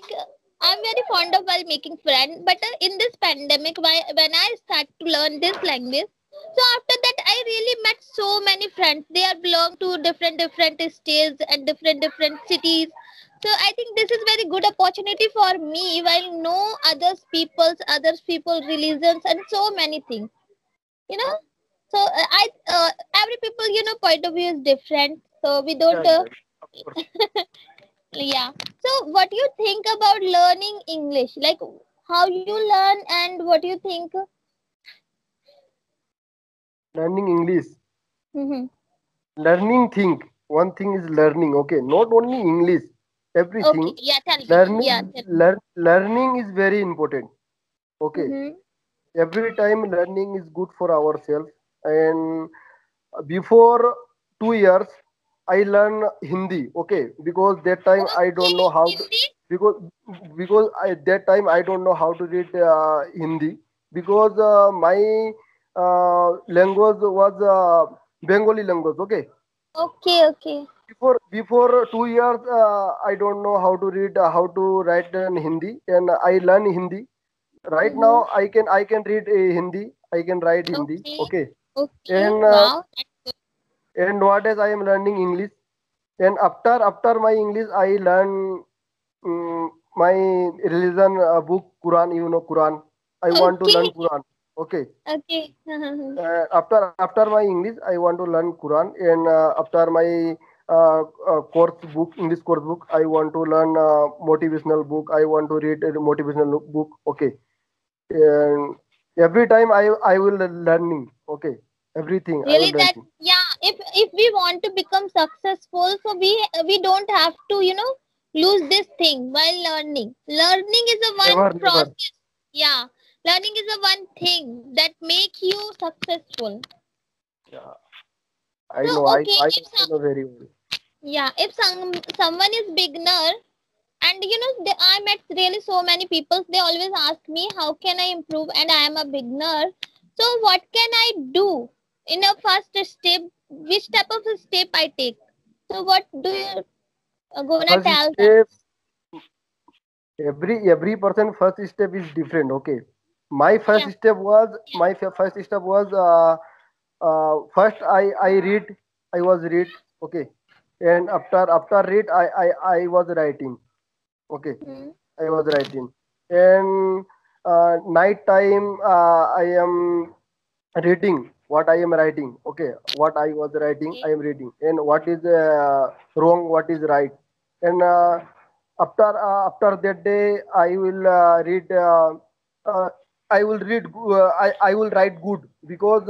like I'm very fond of while making friends, but in this pandemic, when I start to learn this language, so after that I really met so many friends. They are belong to different states and different cities. So I think this is very good opportunity for me while know others people religions and so many things. You know. So I every people point of view is different. So we don't. Yeah, yeah, of course. Yeah. So, what do you think about learning English? Like how you learn and what you think? Learning English, Mm-hmm. learning thing. One thing is learning. Okay, not only English, Okay. everything. Yeah. Tell me. Yeah. Learning, Tell me. learning is very important. Okay, Mm-hmm. every time learning is good for ourselves. And before 2 years, I learn Hindi. Okay, because that time I don't Okay. know how to, Hindi. because that time I don't know how to read Hindi, because my language was Bengali language. Okay, Okay. Okay. before 2 years, I don't know how to read, how to write in Hindi, and I learn Hindi. Right Mm-hmm. now, I can read Hindi. I can write Hindi. Okay. Okay, Okay. and Wow. That's good. nowadays I am learning English. And after my English, I learn my religion book, Quran. You know Quran. I want to Okay. learn Quran. Okay. Okay. After my English, I want to learn Quran, and after my course book, English course book, I want to learn motivational book. I want to read a motivational book. Okay, and every time I will learning. Okay, everything I will Really, that learning. yeah. If we want to become successful, so we don't have to lose this thing while learning. Learning is a one Never, never. process. Yeah, learning is a one thing that make you successful. Yeah, I So know. I okay, I know, I know very well. yeah, if someone is beginner, and I met really so many people, they always ask me how can I improve, and I am a beginner. So what can I do in a first step? Which type of a step I take? So what do you gonna First tell them? step, every person first step is different. Okay, my Yeah. first step was first I read. I was read. Okay, and after read, I was writing. Okay, Hmm. I was writing, and night time I am reading what I am writing. Okay, what I was writing, I Okay. am reading, and what is wrong, what is right, and after that day, I will read. Uh, I will read. I will write good, because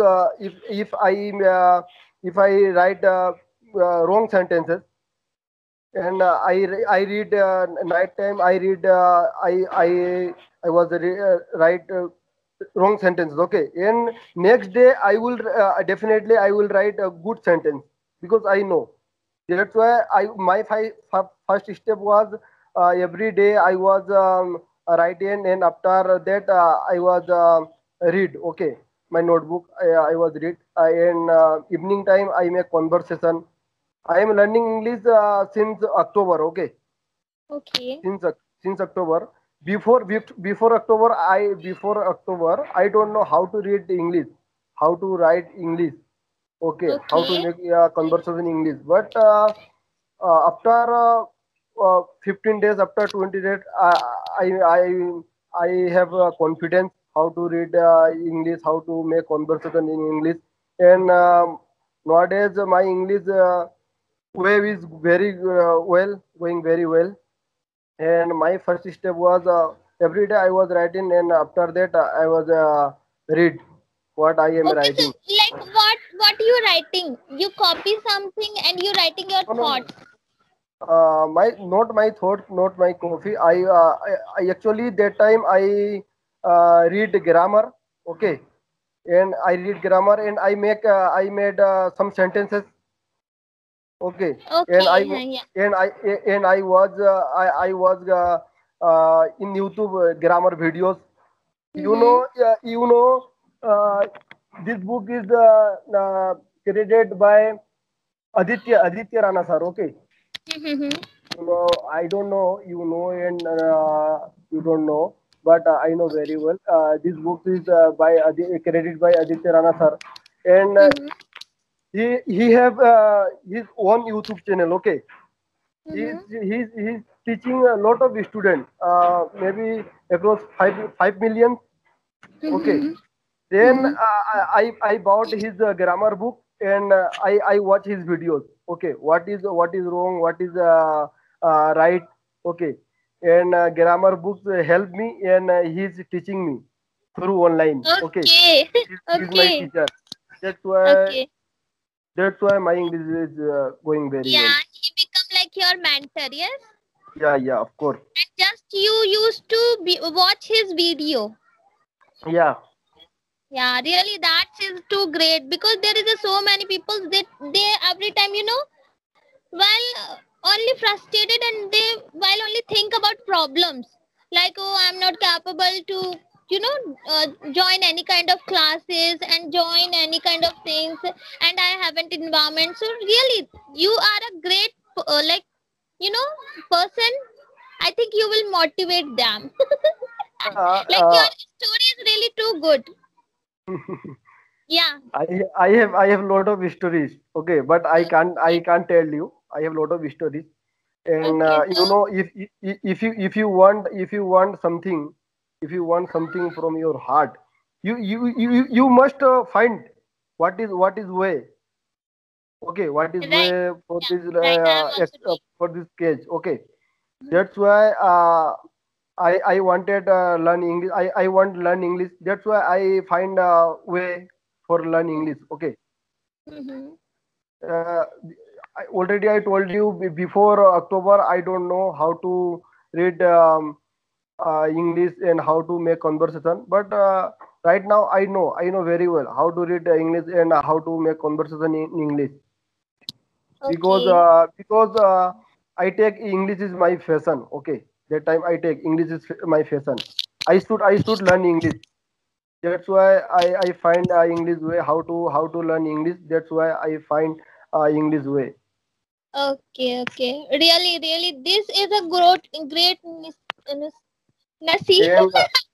if I write wrong sentences, and I read night time. I read. I was write wrong sentences. Okay, and next day I will definitely I will write a good sentence, because I know. That's why first step was every day I was writing, and after that I was read. Okay, my notebook I was read. And evening time I make conversation. I am learning English since October. Okay, Okay. since since October. Before October I don't know how to read English, how to write English. Okay, how to Okay. make conversation in English. But after 15 days, after 20 days, I I I have confidence how to read English, how to make conversation in English, and nowadays my English wave is very well, going very well. And my first step was every day I was writing, and after that I was read what I am Okay. So writing. like what you writing? You copy something and you writing your No, no, no. thoughts. My not my thoughts, not my coffee. I actually that time I read grammar. Okay, and I read grammar, and I made some sentences. Okay, and Okay. Yeah. and I was in YouTube grammar videos. Mm-hmm. Uh, this book is created by Aditya Rana sir. Okay, Mm-hmm. I don't know, and don't know, but I know very well. This book is credited by Aditya Rana sir, and Mm-hmm. he have his own YouTube channel. Okay, Mm-hmm. he's teaching a lot of students, maybe across 5 million. Okay, Mm-hmm. then Mm-hmm. I bought his grammar book, and I watch his videos. Okay, what is wrong, what is right. Okay, and grammar books help me, and he's teaching me through online. Okay, Okay. he's my Okay. teacher. That's why Okay. that's why my English is going very well. Yeah, he become like your mentor, yes? Yeah, yeah, of course. And just you used to watch his video. Yeah, Yeah, really, that is too great because there is so many people that they every time while only frustrated and they while only think about problems like, oh, I'm not capable to join any kind of classes and join any kind of things, and I haven't environment. So really, you are a great like you know person. I think you will motivate them. uh, Like uh, your story is really too good. Yeah. I have lot of stories. Okay, but I can't tell you. I have lot of stories, and Okay. So if you want something, if you want something from your heart, you must find what is way. Okay, what is right. way for Yeah. this Right. I am also doing. for this case. Okay, that's why I wanted learn English. I want learn English. That's why I find a way for learn English. Okay. Mm-hmm. Uh, already I told you before October I don't know how to read English and how to make conversation. But right now I know very well how to read English and how to make conversation in English, Okay. because I take English is my fashion. Okay, that time I take English is my fashion. I should learn English. That's why I find English way how to learn English. That's why I find English way. Okay, okay. Really, really, this is a great nasi. And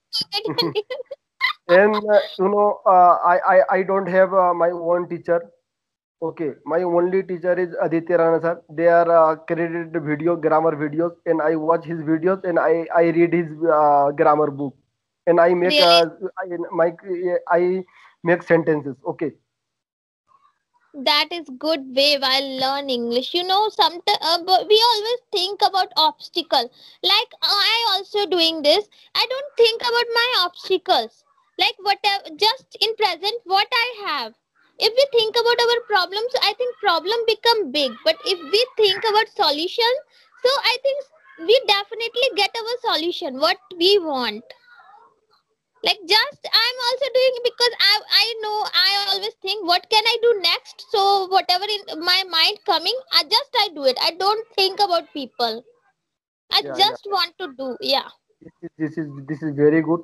I don't have my own teacher. Okay, my only teacher is Aditya Rana sir. They are credited grammar videos, and I watch his videos, and I read his grammar book, and Really, I make sentences. Okay. that is good way while learn English. Sometimes but we always think about obstacle. Like I also doing this. I don't think about my obstacles. Like whatever, just in present, what I have. If we think about our problems, I think problem become big. But if we think about solution, so I think we definitely get our solution. What we want. Like just I'm also doing it because I know I always think what can I do next. So whatever in my mind coming, I do it. I don't think about people. I Yeah, yeah. just want to do. Yeah. This is very good.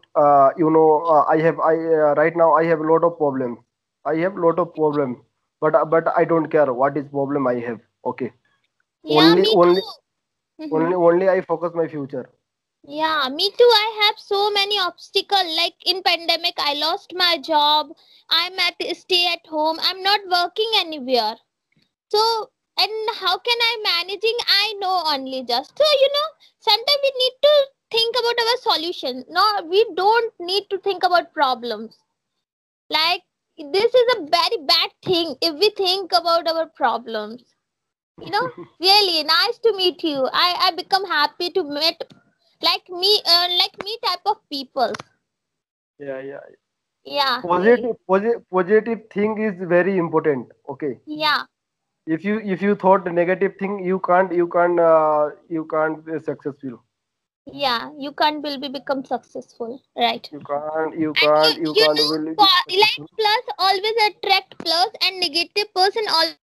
I right now I have a lot of problems. I have a lot of problems, but I don't care what is problem I have. Okay, Yeah, only me only too. only Mhm. only I focus my future. Yeah, me too. I have so many obstacles. Like in pandemic, I lost my job. I'm at stay at home. I'm not working anywhere. So, and how can I managing? I know only just. So, sometimes we need to think about our solution. No, we don't need to think about problems. Like, this is a very bad thing if we think about our problems. Really nice to meet you. I become happy to meet like me type of people. Yeah, yeah. Yeah, really. Positive thing is very important. Okay, Yeah, if you thought negative thing, you can't be successful. yeah. You can't will be become successful, right? You can't you And can't you can't will be like successful. plus always attract plus and negative person always